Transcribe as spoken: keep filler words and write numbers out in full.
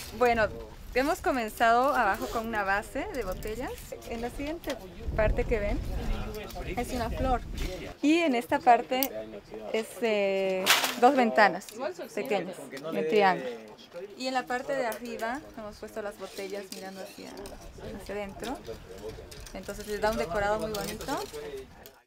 Bueno, hemos comenzado abajo con una base de botellas. En la siguiente parte que ven es una flor. Y en esta parte es eh, dos ventanas pequeñas, en triángulo. Y en la parte de arriba hemos puesto las botellas mirando hacia, hacia adentro. Entonces les da un decorado muy bonito.